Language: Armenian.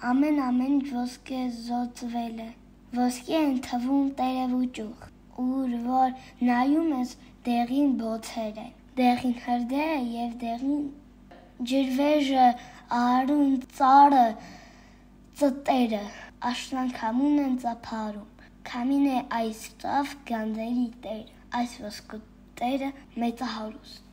ամեն ոսկե զոծվել է, ոսկի են թվում տերևուճուղ, ուր որ նայում ես դեղին բոցեր են, դեղին հրդեհը և դեղին ջրվեժը, արուն ծառը, ծտերը, աշնան քամուն են ծափարում, քամին է այս ծավ գանձերի տերը, այս ոսկու տերը մեծահարուստ։